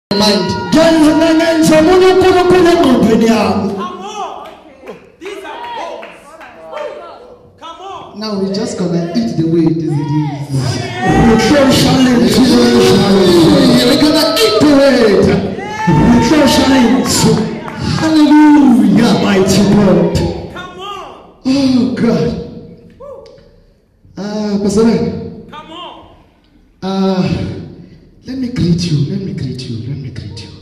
mind. Come on. These are goals. Come on. Now we're just gonna eat the way it is. We're gonna eat the way. Hallelujah, mighty God. Come on. Oh God. Pastor Ben. Come on. Let me greet you. Let me greet you. Let me greet you.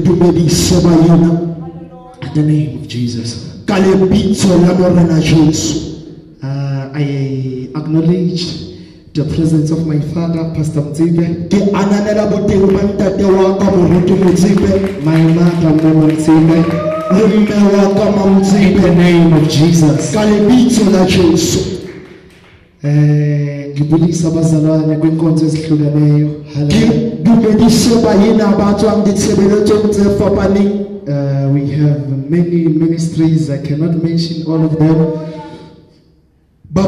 In the name of Jesus. I acknowledge the presence of my father, Pastor Mzibe, my mother, Mama Mzibe, in the name of Jesus. Ngibulisa abazalwane kwenkonzo ezihlukeneyo. We have many ministries. I cannot mention all of them. But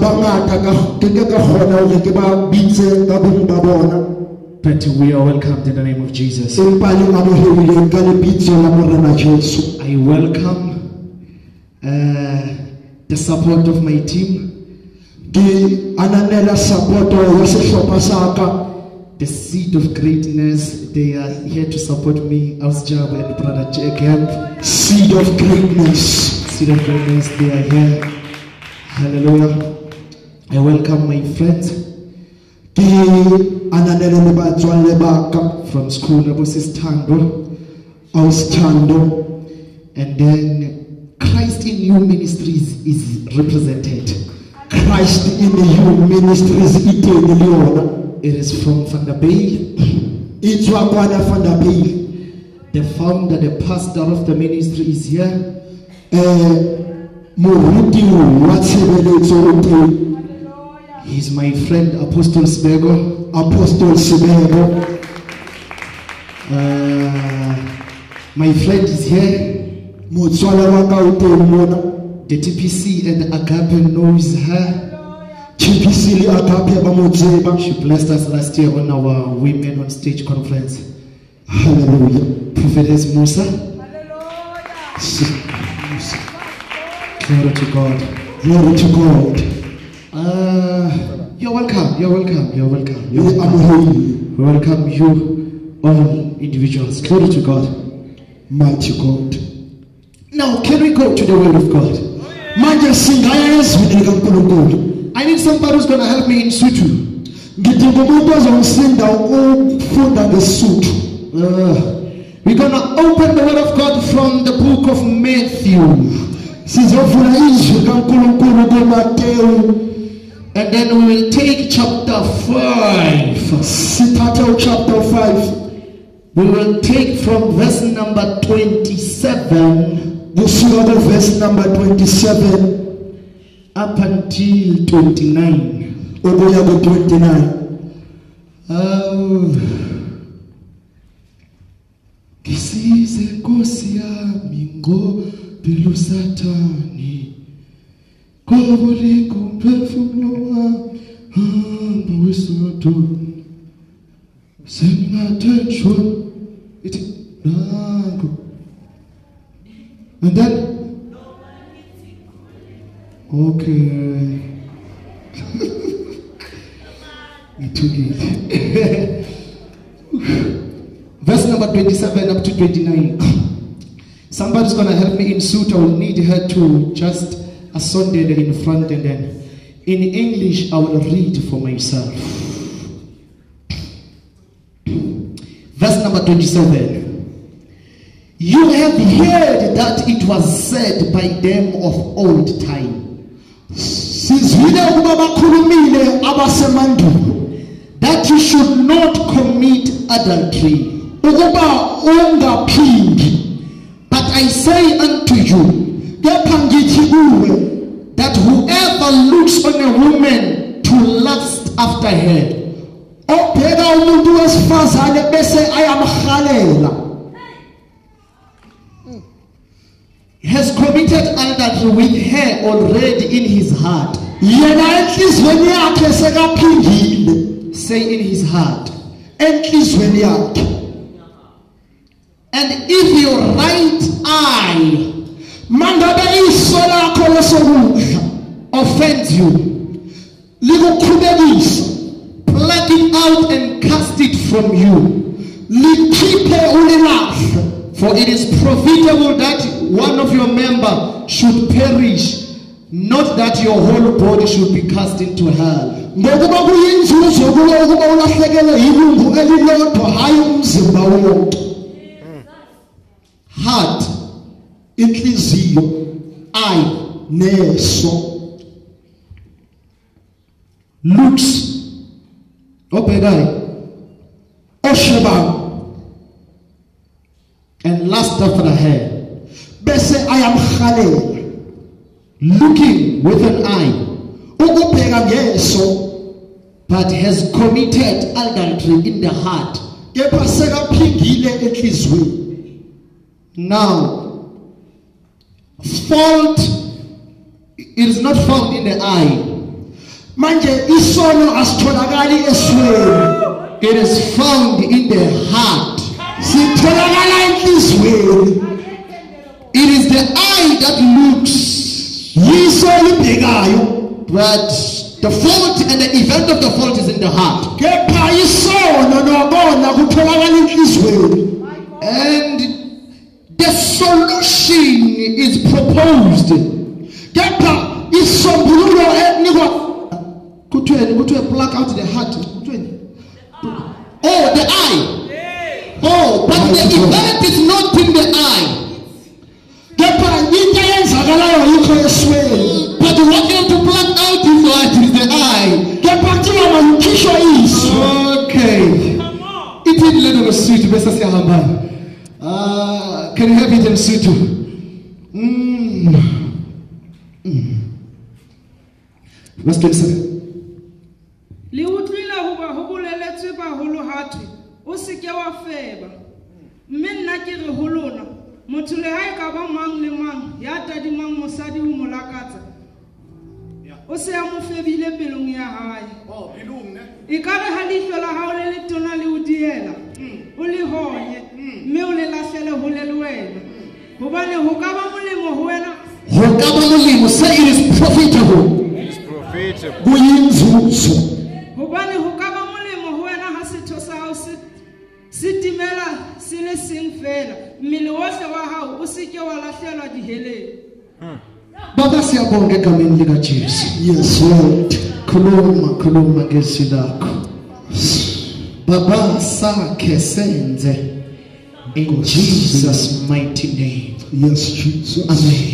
we are welcomed in the name of Jesus. I welcome the support of my team. The seed of greatness, they are here to support me. Ausjab and Brother Jacob. Seed of greatness. Seed of greatness, they are here. Hallelujah. I welcome my friends from school, Tando. And then Christ in You Ministries is represented. Christ in You Ministries, it is from Vanderbay. The founder, the pastor of the ministry is here. He's my friend, Apostle Sibego. My friend is here. The TPC and Agape knows her. She blessed us last year on our Women on Stage conference. Hallelujah. Prophetess Musa. Glory to God. Glory to God. You're welcome. You're welcome. You're welcome. You're welcome. We welcome you all individuals. Glory to God. Mighty God. Now, can we go to the Word of God? I need somebody who's going to help me in Sutu. We're going to open the Word of God from the book of Matthew. And then we will take chapter 5. We will take from verse number 27. Verse number 27 up until 29. Kisize Nkosi yami ngobhelu Sathani, koboleka umphefumulo wami hamba wesodo, sengingathenjwa ithi nangu. And then, okay, we took it. Verse number 27 up to 29. Somebody's going to help me in suit. I will need her to just ascend in front, and then in English I will read for myself. Verse number 27. You have heard that it was said by them of old time, that you should not commit adultery. But I say unto you, that whoever looks on a woman to lust after her, has committed adultery with her already in his heart. Say in his heart. And if your right eye mangabe iso lakho lesokudla offends you, likukhubekisa, pluck it out and cast it from you. likhiphe ulilahle. For it is profitable that one of your members should perish, not that your whole body should be cast into hell. Ngokuba kuyinzuzo kuwe ukuba ulahlekelwe yilungu elilodwa hayi umzimba wonke. Heart, Inhliziyo, eye, neso, looks, obhekayo, oshebayo, and lust after the hair, bese ayamhalela. looking with an eye, Ukubheka ngeso but has committed adultery in the heart. kepha sekaphingile enhliziyweni. Now, fault, it is not found in the eye. Manje isono asitholakali esweni, It is found in the heart. sitholakala enhliziyweni. It is the eye that looks, Yiso libhekayo, but the fault and the event of the fault is in the heart. kepha isono nokona kutholakala enhliziyweni. And the solution is proposed. Kepha isombululo enikwa Kuthiwe pluck out the heart. Kuthiwe. Oh, the eye. Oh, but the event is not in the eye. kepha into eyenzakalayo yikho esweni. But what you have to pluck out is what is the eye. Kepha kuthiwa mayikhishwe iso. Okay. It is little msutu bese siyahamba. Can you have it in msutu? Verse 27. Le utlwile hoba ho boleletswe baholo hatwe o se ke wa feba mme nna ke re ho lona motho le ha e ka ba mang le mang ya tadimang mosadi ho molakatsa o se a mo febile pelong ya hae e ka re ha leihlo la hao le letona le o diela o le honye mme o le lahlele hole le wena hobane ho ka ba molemo ho wena Say it is profitable. Kuyinzuzo. hobane ho ka ba molemo ho wena ha setho sa hao se timela se le seng fela mmele wohle wa hao o se ke wa lahlelwa diheleng. Baba siyabonga egameni lika Jesu. Yes, Lord. Khuluma ngezwi lakho. Baba sakhe senze in Jesus mighty name. Yes, Jesus. Amen.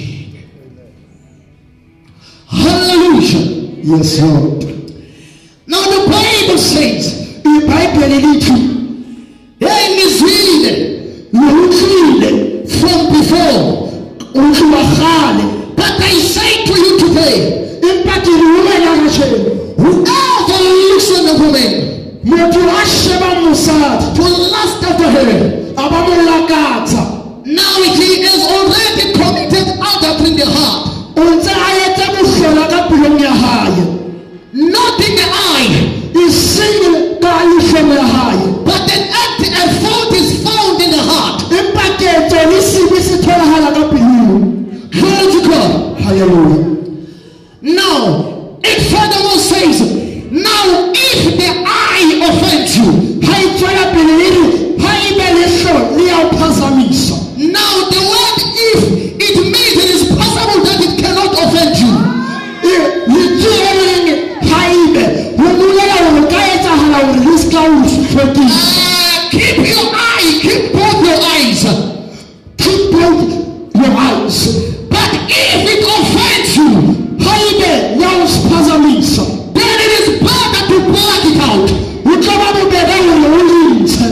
Hallelujah. Yes, Lord. Now the Bible says, iBhayibheli lithi engizwile nokuhlile from before, uhlubahale. but I say to you today, Impatho iwela nje. whoever looks on a woman Motho a sheba mosadi to lust after her, abamolakatsa. now he has already committed adultery in the heart, O ntse a etse bohlola ka pelong ya hae. not in the eye, E seng ka lehlong ya hae. but an act and fault is found in the heart. Empa ketso le sebe se tholahala ka pelong. Glory to God. Hallelujah. Now, it furthermore says, now if the eye offends you, Ha e tswela pele le re, ha ebe lehlo le ya o phazamisa. now the word if, it means it is possible that it cannot offend you. Letsweleng ha ebe ho bolela hore ka etsahala hore le ska o hlwekisa. Keep your eye, keep both your eyes. Keep both your eyes. But if it offends you, Ha ebe ya o phazamisa, then it is better to pluck it out. ho tla ba bobebe hore o le ntshe.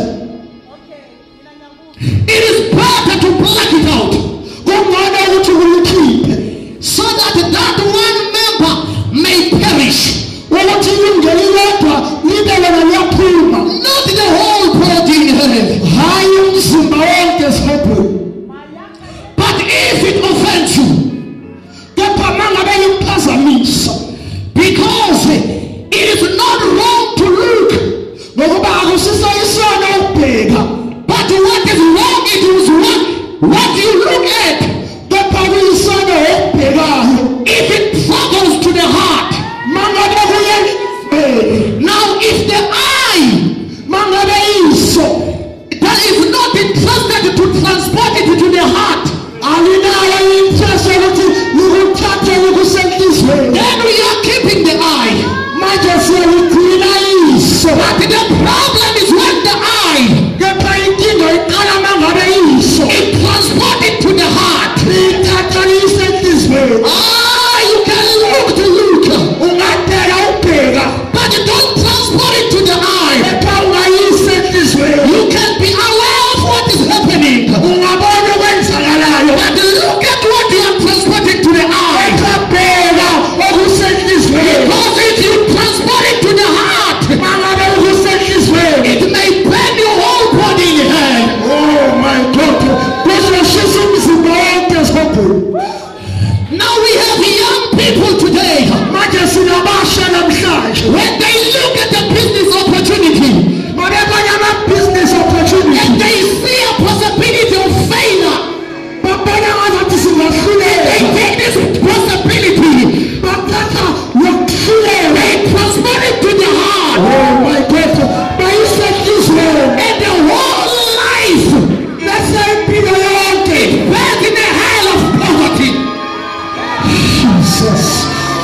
It is better to pluck it out, Ho ngwana ukuthi o le khiphe. so that that one member may perish, Ukuthi ilunge lilodwa libe lona liyaphuma. not the whole body in heaven. Hayi umzimba wonke esihebhweni. But if it offends you, Kepha mangabe liphazamisa, because it is not wrong to look, ngokuba akusiso isono ukubheka, but what is wrong is enhlizweni. then we are keeping the eye. Manje siyaligcina iso. But the problem is when the eye, Kepha inkinga iqala mangabe iso. it transported to the heart. Lithatha lise enhlizweni. You can look to look, Ungadela ubheka. but you don't transport it to the eye. Kepha ungayise enhlizweni. You can be aware of what is happening, Ungabona okwenzakalayo. but look at what you are transporting to the eye. Kepha bheka okusenhlizweni. Because if you transport it to the heart, Mangabe okusenhlizweni. it may burn your whole body in hell. Oh my God. Kuzoshisa umzimba wonke esibhebheni. Now we have young people today. Manje sinabasha namhlanje. When they look at the business opportunity Mabebona ama-business and opportunity. they see a possibility of failure, Babona ngazathi they singahluleka. take this possibility, Bathatha lokuhluleka. they transport it to the heart, Oh my God. Bayise enhlizweni. and the whole life Bese impilo yonke. burns in the hell of poverty. Jesus.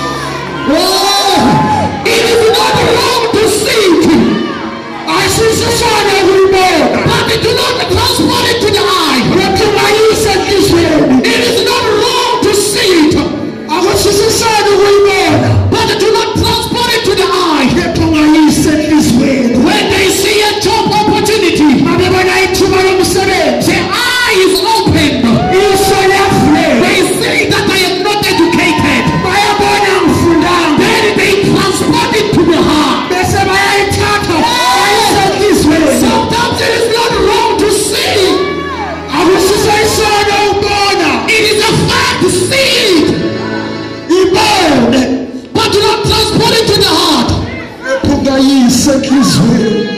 Oh, it is not wrong to seek, Asisisona ukuyibona. but do not transport it to the eye. Lokhu bayise enhlizweni. It is not wrong to see it, Akusisisona ukuyibona. but do not transport it to the eye. Kepha ungayise enhlizweni. When they see a job opportunity, Mabebona ithuba lomsebenzi. the eye is opened. Iso liyavuleka. They see that I am not educated. Bayabona ngifundanga. Then they transport it to the heart. Bese bayayithatha bayise enhlizweni. Sometimes it is not wrong to see. Akusisisona ukubona. It is a fact to see it, Ibone. but do not transport it to the heart. Kepha ungayise enhlizweni.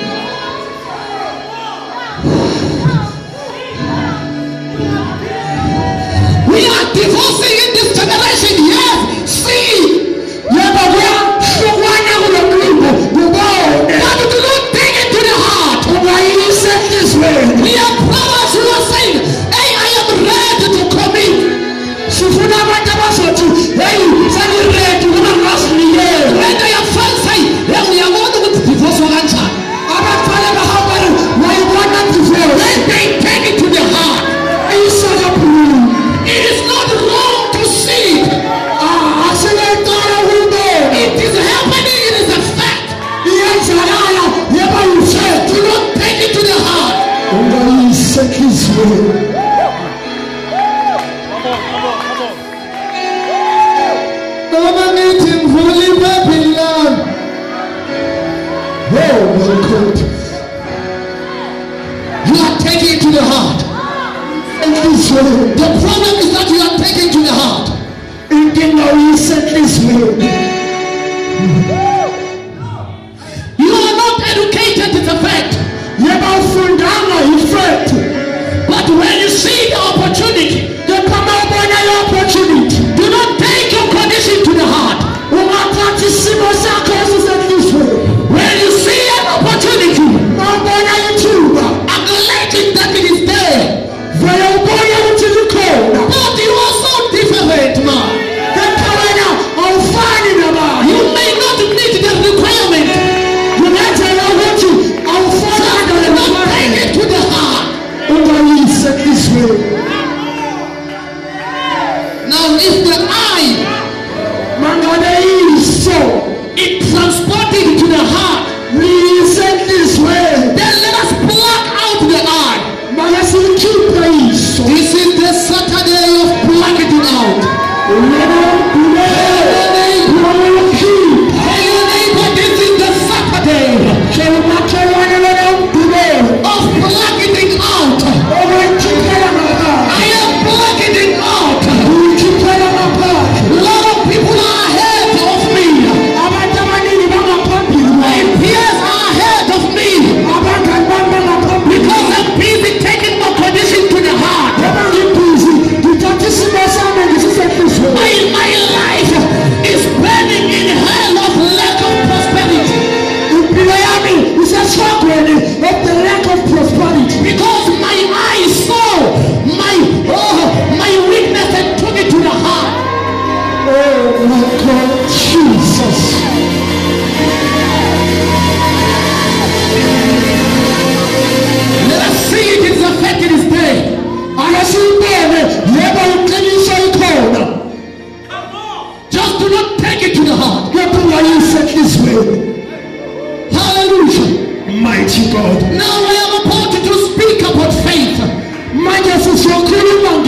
We are divorcing in this generation. Yes, see, Yebo kuyahlukwana kulo mlungu. Kubone. but do not take it to the heart. Ungayise enhlizweni. We are brothers who are saying, hey, I am ready to commit. Sifuna abantu abazothi, hey, sengiredi ukuba ngasinikele. When they are first saying, hey, uyabona ukuthi divorce kanjani. Abafana bahamba wayibona divorce. When they take it to the heart, Ayisakaphulu. it is not wrong to see it. Asiyaqala ukubona. It is happening, it is a fact. Iyenzakala yebo yifethu. Do not take it to the heart. Ungayise enhlizweni. Noma ngithi ngivula iphephi lami. Oh my God. You are taking it to the heart. Enhlizweni. The problem is that you are taking to the heart. Inkinga uyise enhlizweni. You are not educated, it's a fact. Yebo ufundanga yifethu. But when you see the opportunity, Kepha mawubona i-opportunity. do not take your condition to the heart. Ungathatha isimo sakho esisenhlizweni. When you see an opportunity, Mawubona ithuba. acknowledging that it is there. Vele ubone ukuthi likhona. But you are so different, man. Kepha wena awufani nabanye. You may not meet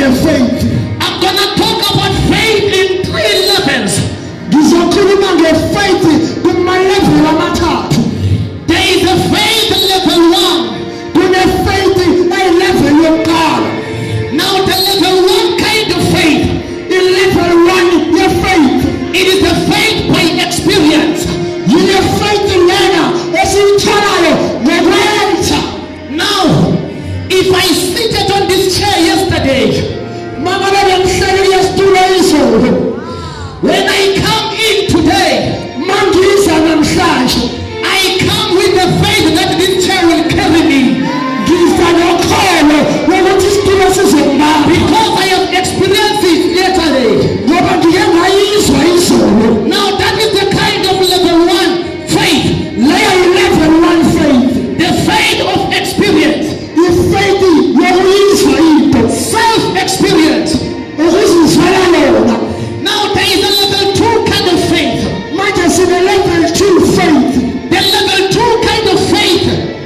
ngefaith. I'm gonna talk about faith in 3 levels. Ngizokhuluma ngefaith kuma-level amathathu. There is a faith level 1. Kune-faith eyi-level yokuqala. Now the level 1 kind of faith, I-level 1 ye-faith. it is the faith by experience. Yile-faith lena esiyitholayo ngokwenza. Now, if I seated on this chair yesterday, Mangabe bengihleli esitulo izolo. when I come in today, Mangiza namhlanje. I come with the faith that this chair will carry me. Ngiza nokholo lokuthi isitulo sizongibamba. Because I have experienced it yesterday. Ngoba ngike ngayizwa izolo. Now that is the kind of level 1 faith. Leyo yi-level 1 faith. The faith of experience. I-faith yokuyizwa into. Self-experience. Ukuzizwela yona. Now there is a level 2 kind of faith. Manje sine-level 2 faith. The level 2 kind of faith.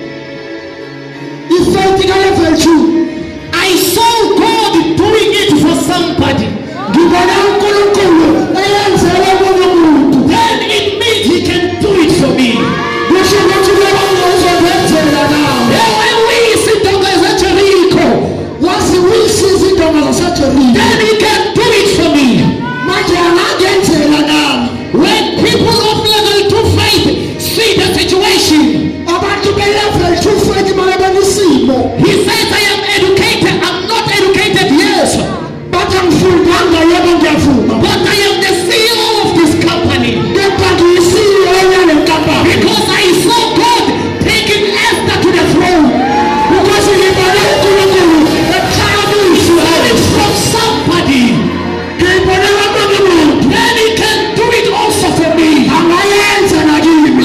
I-faith ka-level 2. I saw God doing it for somebody. Ngibona uNkulunkulu eyenzela omunye umuntu. Then it means He can do it for me. Kusho ukuthi loba uzobenzela nawe. Then when we see Dr. Zacharico, Wazi uyisiza indonga zaseJeriko. then He can do it for me. Manje angangenzela nami. When people of level 2 faith see the situation, Abantu be-level 2 faith malebona isimo. he says, I am educated. I'm not educated, yes, Bathi angifundanga yebo ngiyavuma. but I am the CEO of this company. Kepha ngiyisiyo yale nkampani. Because I saw God taking Esther to the throne. Because ngibona uNkulunkulu eqhakamiswa From somebody. ngibona omunye umuntu. Then He can do it also for me. Angayenza nakimi.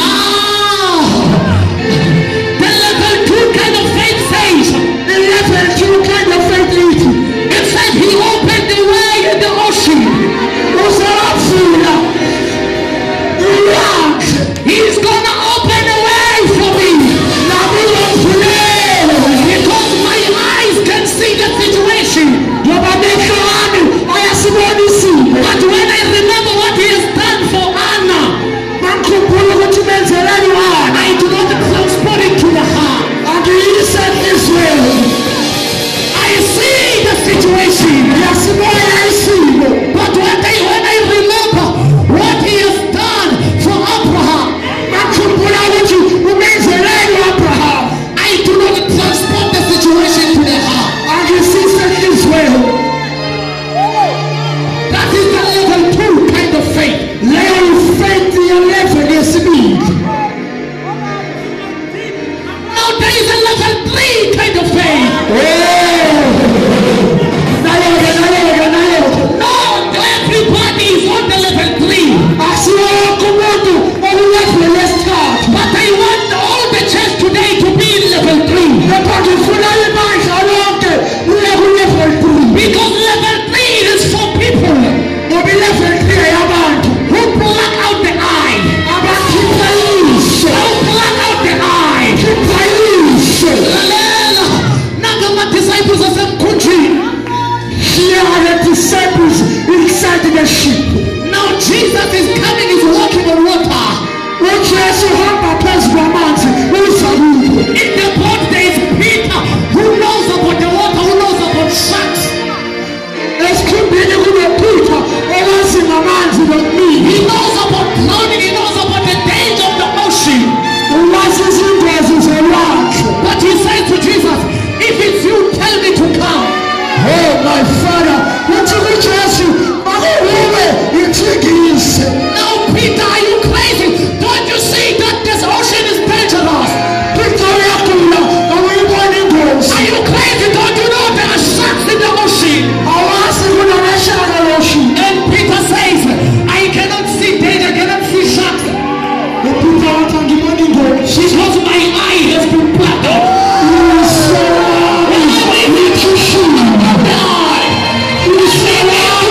The level 2 kind of faith says, I-level 2 kind of faith ithi it says He opened the way in the ocean. uzawavula ulwandle. He's gonna open a way for me. Nami uzongivulela. Because my eyes can see the situation. Ngoba amehlo ami ayasibona isimo. But when I remember what He has done for Anna, Mangikhumbula ukuthi umenzelani wani. I do not transport it to the heart. Angiyise enhliziyweni. I see the situation. Ngiyasibona isimo. But when I remember what He has done for Abraham, Mangikhumbula ukuthi umenzelani u-Abraham. I do not transport the situation to the heart. Angiyisise enhliziyweni. That is the level 2 kind of faith. Leyo yi-faith ye-level yesibili. Now there is a level 3 kind of faith. Nayeke. Not everybody is on the level 3. Asiyo wonke umuntu olu-level yesithathu. But I want all the church today to be in level 3. Kepha ngifuna ibandla lonke liye ku-level 3. Because level 3 is for people Ngoba i-level 3 yabantu who pluck out the eye. abakhipha iso. Who pluck out the eye. Khipha iso. Lalela, nanga ama-disciples asemkhunjini. Here are the disciples inside the ship. Now Jesus is coming, He's walking on water. UJesu uhamba phezu kwamanzi uza kubo. In the boat there is Peter, who knows about the water, who knows about sharks. Esikhumbini kunoPeter owazi ngamanzi nokuningi. He knows about drowning, he knows about the danger of the ocean. Uwazi izingozi zolwandle. But he says to Jesus, if it's you, tell me to come. Oh my Father, uthi kuJesu akuwe ngithingise. Now Peter, are you crazy? Don't you see that this ocean is dangerous? Peter uyagula awuyibona ingozi. Are you crazy? Don't you know there are sharks in the ocean? Awazi kunamashaka loshini. And Peter says, I cannot see danger, I cannot see sharks. uPeter wathi angiboni ingozi. Because my eye has been plucked out. Iso wami likhishile. Iso wami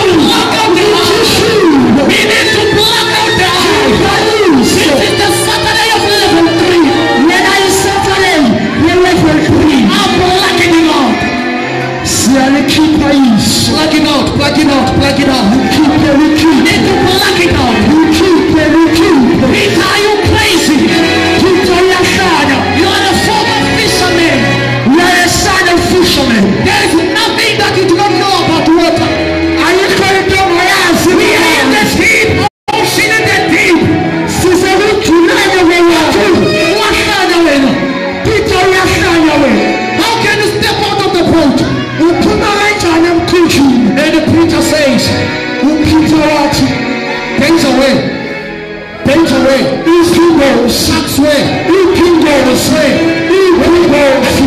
Ulikhipha iso. Plug it out, plug it out, plug it out. Ulikhiphe, You ulikhiphe. need to plug it out. Ulikhiphe, ulikhiphe. Peter, are you crazy? Peter uyahlanya. You are a former fisherman. Uyayesana fisherman. There is nothing that you do not know about water. Ayikho into ongayazi. We are in the deep ocean in the deep. Sisekujulene kwewethu. Wahlanya wena. Peter uyahlanya wena. How can you step out of the boat? Uphuma kanjani emkhunjini? And Peter says, uPeter wathi, danger away. Danger away. izingozi, Sharks way. ipingozi, ipingozi,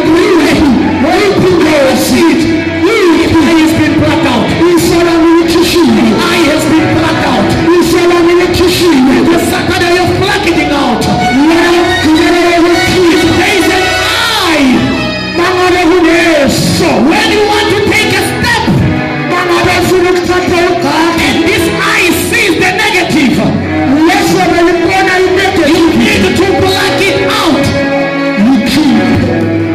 ipingozi, Eye has been blacked out. isalami likhishile, Eye has been blacked out. isalami likhishile. The Saturday you're blacking out. Yakugcinela kwekhishile. There is an eye. Mangabe kuneso, When you want to take a step, mangabe ufuna ukuthatha ugaka, and this eye sees the negative, leso belibona you i-negative. need to black it out. Likhiphe.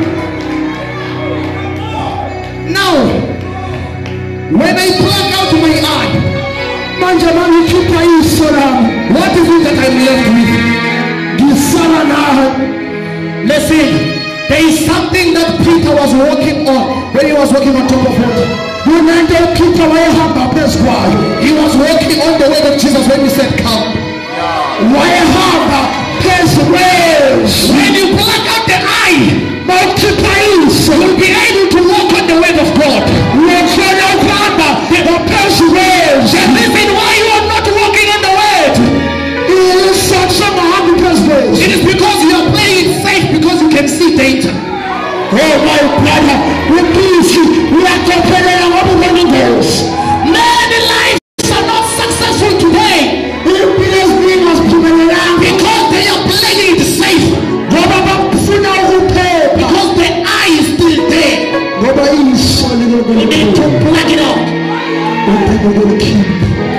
Now, when I black out my eye, Manje mangikhipha iso lami, what is it that I'm left with? ngisala nawe. Listen, there is something that Peter was working on when he was walking on top of water. Kunento uPeter wayehamba phezu kwayo. He was walking on the word of Jesus when he said, come. Wayehamba phezu kwezwi. When you black out the eye, Mawukhipha iso, you'll be able to walk on the word of God. uyakhona ukuhamba ngaphezu kwezwi. The reason why you are not walking on the word, Isizathu songahambi phezu kwezwi. it is because you are playing it safe because you can see danger. Oh my brother, ubisi uyacophelela ngoba ubona ingozi. Many lives are not successful today Impilo eziningi aziphumelelanga because they are playing it safe, ngoba bafuna ukuphepha, because the eye is still there. ngoba iso You need to plug it out. likhipha.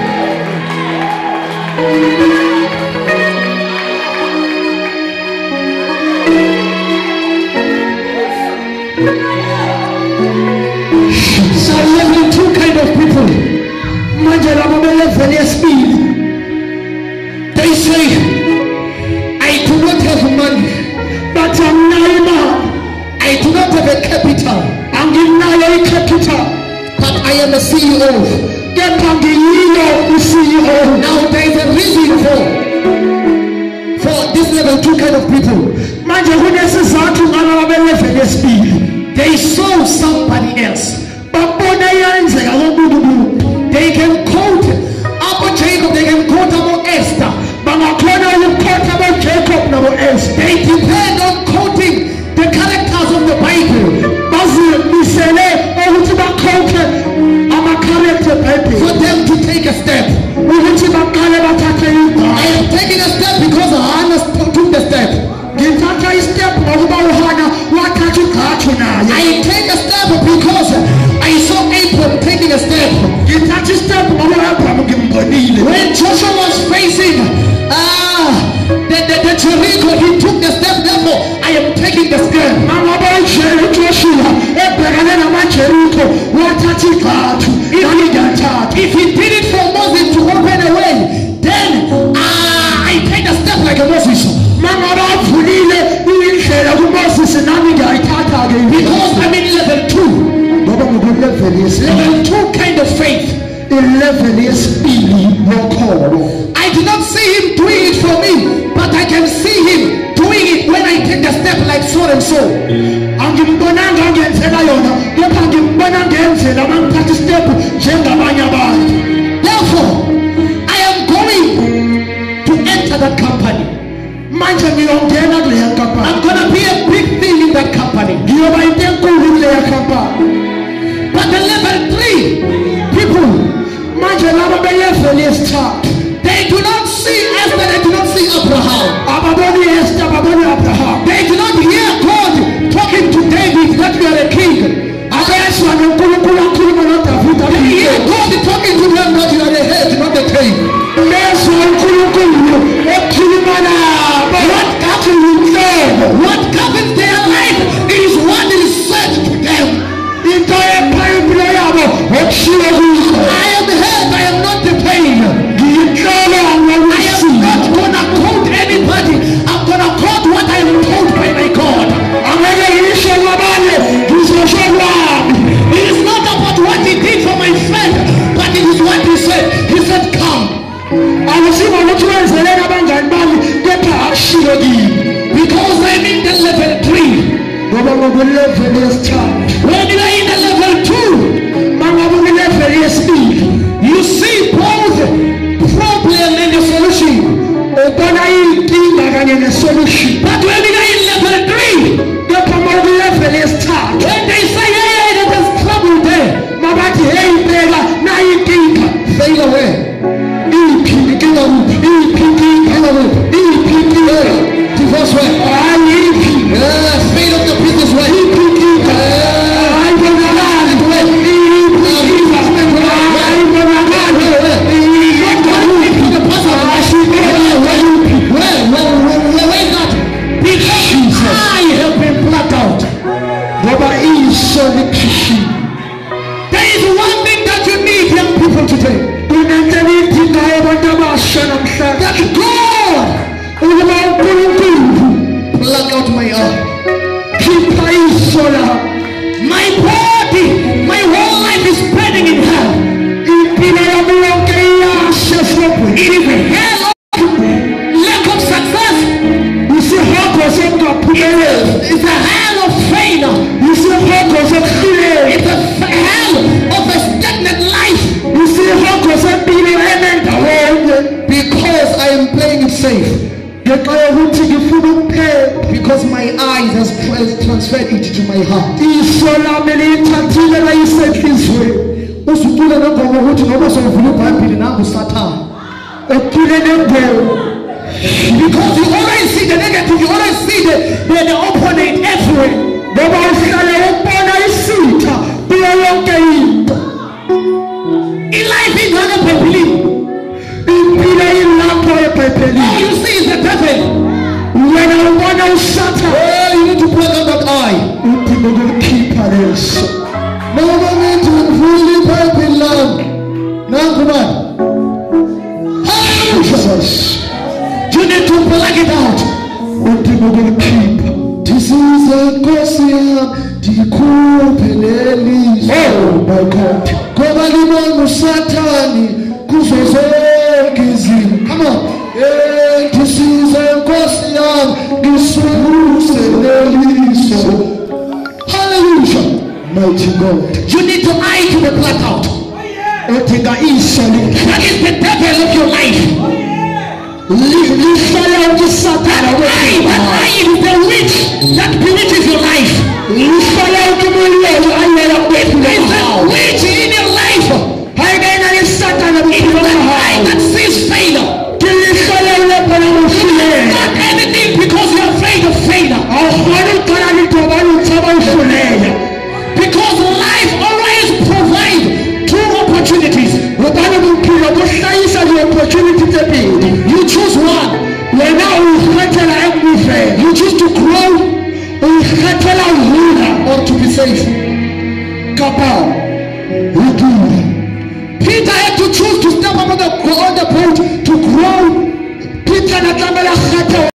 So we have two kind of people. Manje labo beleveli yesibili. They say, I do not have money, Bathi anginayo imali, I do not have a capital, anginayo i-capital, but I am a CEO. kepha ngiyilo i-CEO. Now there is a reason for this level two kind of people. Manje kunesizathu ngalaba beleveli yesibili. They saw somebody else. Babona yenzeka komuntu umuntu. They can quote about Jacob, they can quote about Esther. Bangakhona ukukhotha boJacob nabo Esther. They depend on quoting the characters of the Bible Bazimisele ukuthi bakhokhe ama-character eBhayibheli. for them to take a step. Ukuthi baqale bathathe I igama. am taking a step because Hannah took the step. Ngithatha istep ngokuba uHana wathatha igxathu naye. I take a step because I saw Abram taking a step. Ngithatha istep ngoba uAbraham ngimbonile. When Joshua was facing the Jericho, he took the step. Therefore, I am taking the step. Mangabe uJoshua ebhekane namaJerikho wathatha igxathu. Nami ngiyathatha. If he did it for Moses to open a way, then I take a step like a Moses. Mangabe avulile indlela kuMoses nami ngiyayithatha-ke. Because I'm in level 2. Ngoba ngikulevel yesibili. Level 2 kind of faith. Ilevel yesibili yokholo. I did not see him doing it for me, but I can see him doing it when I take a step like so and so. Angimbonanga ngenzela yona, kepha ngimbona ngenzela mangithatha istep njengabanye abantu. Therefore, I am going to enter that company. Manje ngiyongena kuleya company. I'm gonna be a big thing in that company. Ngiyoba into enkulu kuleya company. But the level 3 people, Manje laba belevel yesithathu. they do not see Esther, they do not see Abraham. Ababoni Esther, ababoni Abraham. They do not hear God talking to David that you are a king. Abezwa am hurt, I am not the pain. I am not gonna quote anybody. I'm gonna quote what I am told by my God. It is not about what he did for my friend, but it is what he said. He said, come. Because I'm in the level 3. When you are in the level 2, you see both problem and the solution. But when you are in level 3, when they say, hey, there is trouble there, fade away. Divorce way. Fade of the business way. There is one thing that you need, young people, today. That God pluck out my eye. My body, my whole life is burning in hell. It is a hell of lack of success. It's a hell of failure. It's a hell of a stagnant life. Because I am playing it safe. Because my eyes has transferred it to my heart. Because you always see the negative, you always see the opponent everywhere. In life is not a belief. All you see is the devil. Oh, you need to plug out that eye. No moment to fully pipe in love. Now come on. Jesus. You need to plug it out. This is a question. Oh my God. Come on. This is a question. Hallelujah. Mighty God. You need to eye to the black out. That is the devil of your life. That eye is the witch that bewitches your life. There's a witch in your life. It's the eye that sees failure. Not anything because you're afraid of failure. Because life always provides two opportunities. You choose one. You choose to grow or to be safe. Peter had to choose to step up on the boat to grow. Peter